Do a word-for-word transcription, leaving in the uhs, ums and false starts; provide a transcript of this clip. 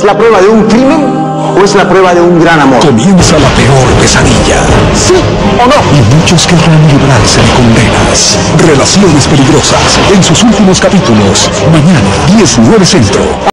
¿Es la prueba de un crimen o es la prueba de un gran amor? Comienza la peor pesadilla. ¿Sí o no? Y muchos querrán librarse de condenas. Relaciones peligrosas en sus últimos capítulos. Mañana, diez nueve Centro.